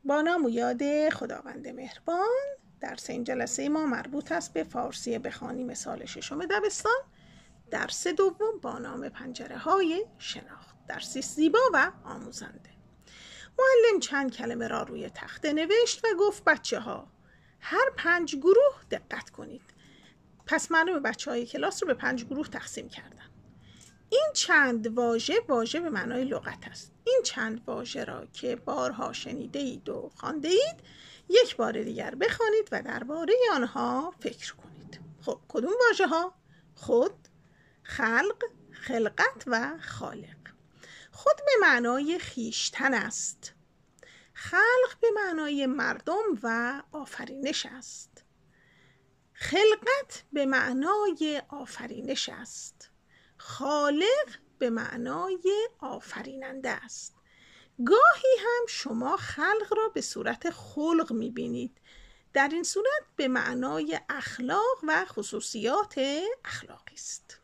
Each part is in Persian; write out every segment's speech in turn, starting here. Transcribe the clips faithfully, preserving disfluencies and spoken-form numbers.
با نام و یاد خداوند مهربان. درس این جلسه ما مربوط است به فارسی بخوانی مثال ششم دبستان، درس دوم با نام پنجره های شناخت. درسی زیبا و آموزنده. معلم چند کلمه را روی تخته نوشت و گفت بچه ها هر پنج گروه دقت کنید. پس معلومه بچه های کلاس رو به پنج گروه تقسیم کردن. این چند واژه واژه به معنای لغت است. این چند واژه را که بارها شنیده اید و خوانده اید یک بار دیگر بخوانید و درباره آنها فکر کنید. خب کدوم واژه ها؟ خود، خلق، خلقت و خالق. خود به معنای خیشتن است. خلق به معنای مردم و آفرینش است. خلقت به معنای آفرینش است. خالق به معنای آفریننده است. گاهی هم شما خلق را به صورت خلق می‌بینید. در این صورت به معنای اخلاق و خصوصیات اخلاقی است.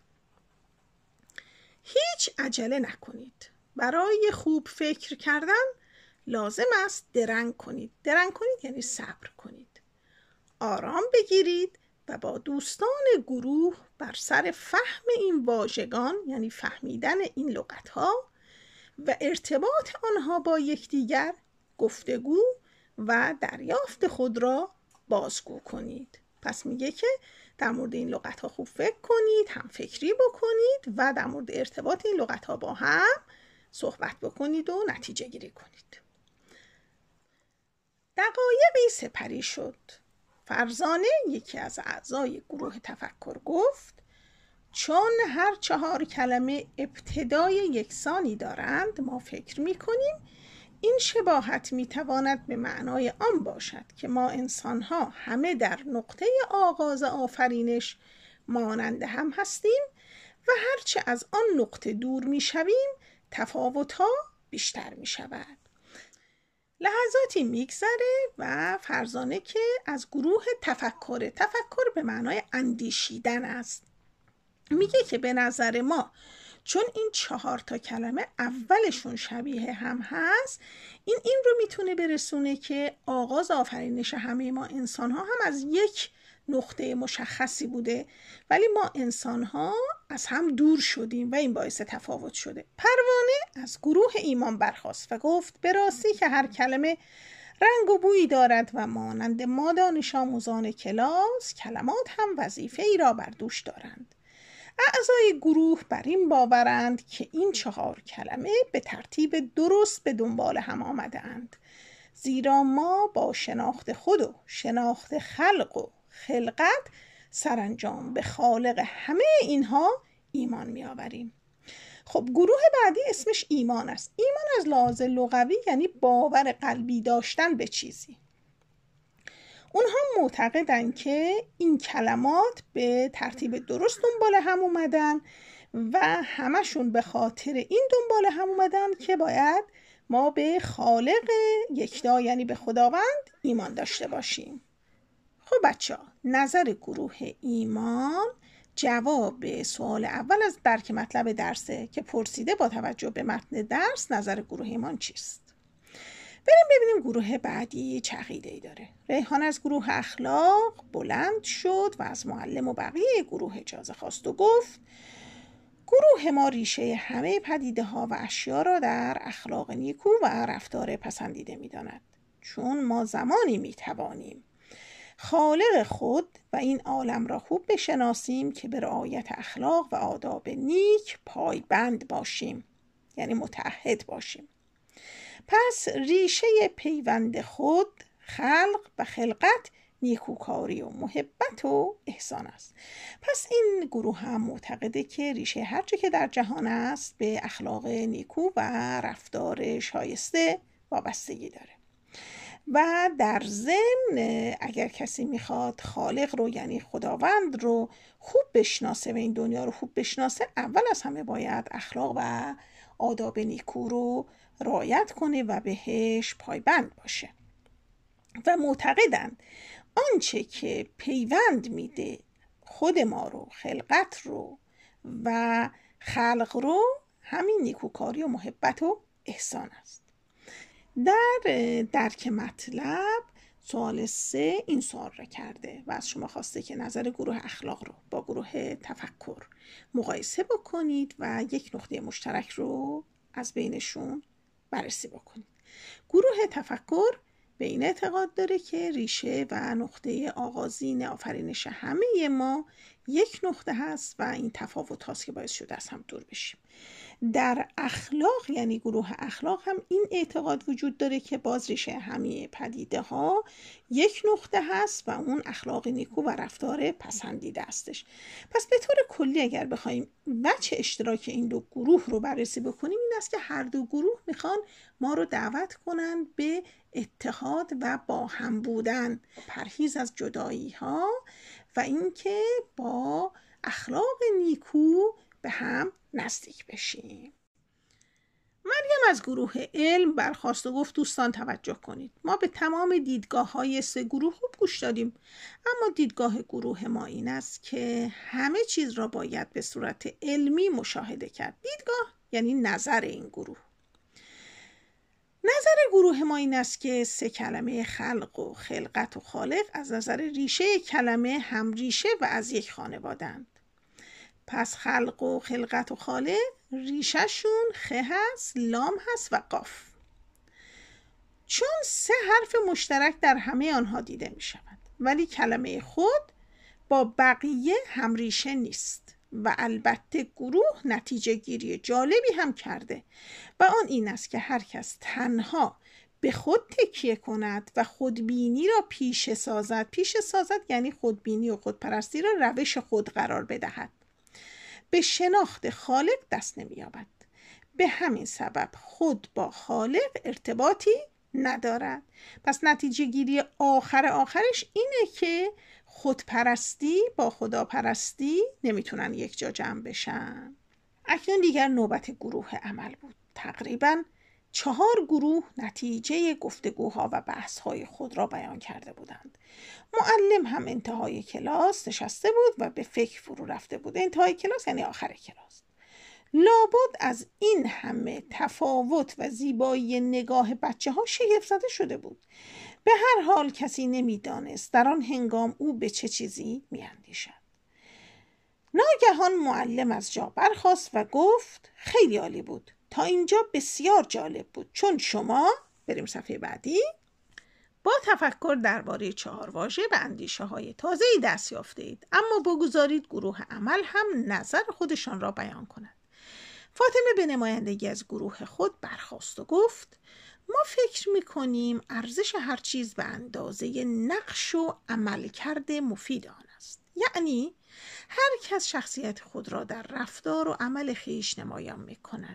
هیچ عجله نکنید. برای خوب فکر کردن لازم است درنگ کنید. درنگ کنید یعنی صبر کنید. آرام بگیرید و با دوستان گروه بر سر فهم این واژگان یعنی فهمیدن این لغت‌ها و ارتباط آنها با یکدیگر گفتگو و دریافت خود را بازگو کنید. پس میگه که در مورد این لغت‌ها خوب فکر کنید، هم فکری بکنید و در مورد ارتباط این لغت‌ها با هم صحبت بکنید و نتیجه گیری کنید. دقایقی سپری شد. فرزانه یکی از اعضای گروه تفکر گفت چون هر چهار کلمه ابتدای یکسانی دارند ما فکر می کنیم این شباهت می تواند به معنای آن باشد که ما انسان‌ها همه در نقطه آغاز آفرینش مانند هم هستیم و هرچه از آن نقطه دور می شویم تفاوت‌ها بیشتر می شود. لحظاتی میگذره و فرزانه که از گروه تفکر تفکر به معنای اندیشیدن است میگه که به نظر ما چون این چهار تا کلمه اولشون شبیه هم هست این این رو میتونه برسونه که آغاز آفرینش همه ما انسان ها هم از یک نقطه مشخصی بوده ولی ما انسان ها از هم دور شدیم و این باعث تفاوت شده. پروانه از گروه ایمان برخاست و گفت به راستی که هر کلمه رنگ و بویی دارد و مانند ما دانش آموزان کلاس کلمات هم وظیفه ای را بر دوش دارند. اعضای گروه بر این باورند که این چهار کلمه به ترتیب درست به دنبال هم آمده اند. زیرا ما با شناخت خود و شناخت خلق و خلقت سرانجام به خالق همه اینها ایمان می آوریم. خب گروه بعدی اسمش ایمان است. ایمان از لحاظ لغوی یعنی باور قلبی داشتن به چیزی. اونها معتقدن که این کلمات به ترتیب درست دنبال هم اومدن و همشون به خاطر این دنبال هم اومدن که باید ما به خالق یکتا یعنی به خداوند ایمان داشته باشیم. خب بچه ها نظر گروه ایمان جواب به سوال اول از درک مطلب درسه که پرسیده با توجه به متن درس نظر گروه ایمان چیست. بریم ببینیم گروه بعدی چه عقیده‌ای داره. ریحان از گروه اخلاق بلند شد و از معلم و بقیه گروه اجازه خواست و گفت گروه ما ریشه همه پدیده ها و اشیا را در اخلاق نیکو و رفتار پسندیده می داند. چون ما زمانی می توانیم خالق خود و این عالم را خوب بشناسیم که به رعایت اخلاق و آداب نیک پایبند باشیم یعنی متعهد باشیم. پس ریشه پیوند خود خلق و خلقت نیکوکاری و محبت و احسان است. پس این گروه هم معتقده که ریشه هرچه که در جهان است به اخلاق نیکو و رفتار شایسته وابستگی داره و در ضمن اگر کسی میخواد خالق رو یعنی خداوند رو خوب بشناسه و این دنیا رو خوب بشناسه اول از همه باید اخلاق و آداب نیکو رو رعایت کنه و بهش پایبند باشه و معتقدند آنچه که پیوند میده خود ما رو خلقت رو و خلق رو همین نیکوکاری و محبت و احسان است. در درک مطلب سوال سه این سوال را کرده و از شما خواسته که نظر گروه اخلاق رو با گروه تفکر مقایسه بکنید و یک نقطه مشترک رو از بینشون بررسی بکنید. گروه تفکر به این اعتقاد داره که ریشه و نقطه آغازین آفرینش همه ما یک نقطه هست و این تفاوت هاست که باعث شده از هم دور بشیم. در اخلاق یعنی گروه اخلاق هم این اعتقاد وجود داره که باز ریشه همه پدیده ها یک نقطه هست و اون اخلاق نیکو و رفتار پسندیده استش. پس به طور کلی اگر بخوایم وجه اشتراک این دو گروه رو بررسی بکنیم این است که هر دو گروه میخوان ما رو دعوت کنن به اتحاد و با هم بودن، پرهیز از جدایی ها و اینکه با اخلاق نیکو به هم نزدیک بشیم. مریم از گروه علم برخاست و گفت دوستان توجه کنید، ما به تمام دیدگاه های سه گروه خوب گوش دادیم، اما دیدگاه گروه ما این است که همه چیز را باید به صورت علمی مشاهده کرد. دیدگاه یعنی نظر این گروه. نظر گروه ما این است که سه کلمه خلق و خلقت و خالق از نظر ریشه کلمه هم ریشه و از یک خانواده‌اند. پس خلق و خلقت و خالق ریشهشون خ هست، لام هست و قاف. چون سه حرف مشترک در همه آنها دیده می شود ولی کلمه خود با بقیه هم ریشه نیست و البته گروه نتیجه گیری جالبی هم کرده و آن این است که هر کس تنها به خود تکیه کند و خودبینی را پیش سازد. پیش سازد یعنی خودبینی و خودپرستی را روش خود قرار بدهد، به شناخت خالق دست نمی‌یابد. به همین سبب خود با خالق ارتباطی ندارد. پس نتیجه گیری آخر آخرش اینه که خودپرستی با خداپرستی نمیتونن یک جا جمع بشن. اکنون دیگر نوبت گروه عمل بود. تقریباً چهار گروه نتیجه گفتگوها و بحث‌های خود را بیان کرده بودند. معلم هم انتهای کلاس نشسته بود و به فکر فرو رفته بود. انتهای کلاس یعنی آخر کلاس. لابد از این همه تفاوت و زیبایی نگاه بچه ها شگفت زده شده بود. به هر حال کسی نمی‌دانست در آن هنگام او به چه چیزی می‌اندیشد. ناگهان معلم از جا برخاست و گفت خیلی عالی بود. تا اینجا بسیار جالب بود، چون شما بریم صفحه بعدی با تفکر درباره چهار واژه به اندیشه های تازه‌ای دست یافته اید، اما بگذارید گروه عمل هم نظر خودشان را بیان کند. فاطمه به نمایندگی از گروه خود برخاست و گفت ما فکر می‌کنیم ارزش هر چیز به اندازه نقش و عملکرد مفید آن است. یعنی هر کس شخصیت خود را در رفتار و عمل خویش نمایان می‌کند.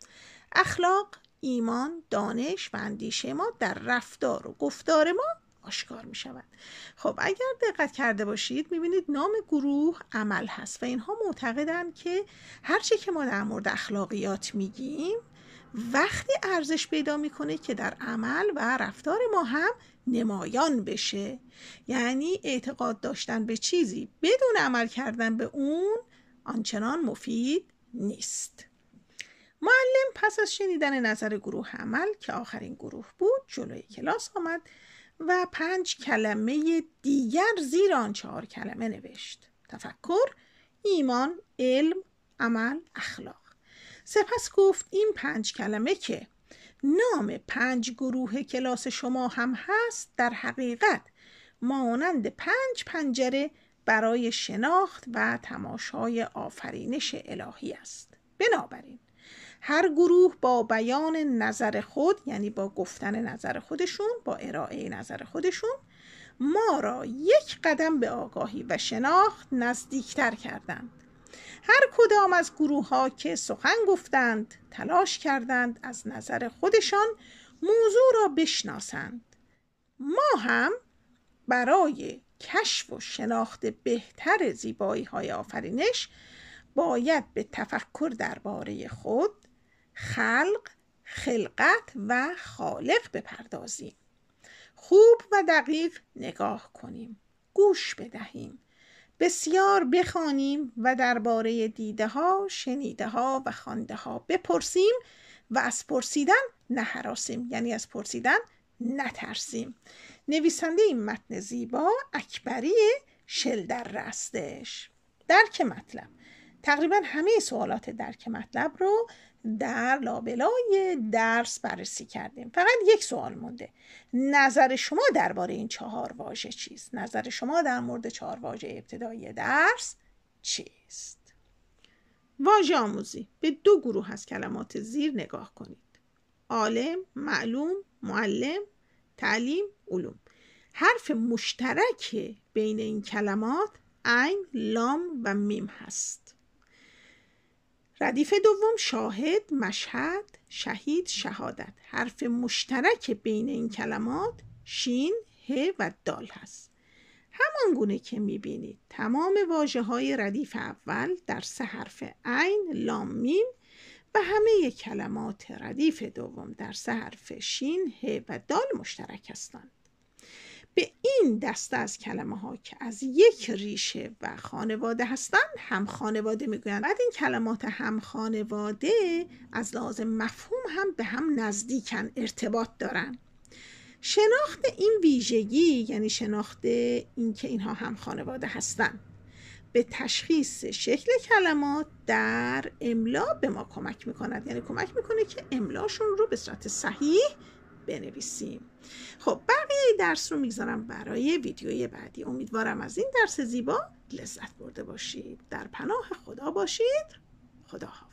اخلاق، ایمان، دانش و اندیشه ما در رفتار و گفتار ما آشکار می شود. خب اگر دقت کرده باشید میبینید نام گروه عمل هست و اینها معتقدند که هرچی که ما در مورد اخلاقیات میگیم وقتی ارزش پیدا میکنه که در عمل و رفتار ما هم نمایان بشه. یعنی اعتقاد داشتن به چیزی بدون عمل کردن به اون آنچنان مفید نیست. معلم پس از شنیدن نظر گروه عمل که آخرین گروه بود جلوی کلاس آمد و پنج کلمه دیگر زیر آن چهار کلمه نوشت: تفکر، ایمان، علم، عمل، اخلاق. سپس گفت این پنج کلمه که نام پنج گروه کلاس شما هم هست در حقیقت مانند پنج پنجره برای شناخت و تماشای آفرینش الهی است. بنابراین هر گروه با بیان نظر خود، یعنی با گفتن نظر خودشون، با ارائه نظر خودشون، ما را یک قدم به آگاهی و شناخت نزدیکتر کردند. هر کدام از گروه ها که سخن گفتند تلاش کردند از نظر خودشان موضوع را بشناسند. ما هم برای کشف و شناخت بهتر زیبایی های آفرینش باید به تفکر درباره خود، خلق، خلقت و خالق بپردازیم. خوب و دقیق نگاه کنیم، گوش بدهیم، بسیار بخوانیم و درباره دیده ها، شنیده ها و خوانده ها بپرسیم و از پرسیدن نهراسیم، یعنی از پرسیدن نترسیم. نویسنده این متن زیبا اکبری شلدره هستش. درک مطلب. تقریبا همه سوالات درک مطلب رو در لابلای درس بررسی کردیم. فقط یک سوال مونده. نظر شما درباره این چهار واژه چیست؟ نظر شما در مورد چهار واژه ابتدایی درس چیست؟ واژه آموزی. به دو گروه از کلمات زیر نگاه کنید. عالم، معلوم، معلم، تعلیم، علوم. حرف مشترک بین این کلمات عین، لام و میم هست. ردیف دوم شاهد، مشهد، شهید، شهادت. حرف مشترک بین این کلمات شین، ه و دال هست. همان گونه که میبینید تمام واژه های ردیف اول در سه حرف عین، لام، میم و همه کلمات ردیف دوم در سه حرف شین، ه و دال مشترک هستند. به این دسته از کلمه ها که از یک ریشه و خانواده هستند هم خانواده میگویند. بعد این کلمات هم خانواده از لحاظ مفهوم هم به هم نزدیکن، ارتباط دارن. شناخت این ویژگی یعنی شناخت این که اینها هم خانواده هستند به تشخیص شکل کلمات در املا به ما کمک میکند، یعنی کمک میکنه که املاشون رو به صورت صحیح بنویسیم. خب بقیه درس رو میگذارم برای ویدیوی بعدی. امیدوارم از این درس زیبا لذت برده باشید. در پناه خدا باشید. خدا حافظ.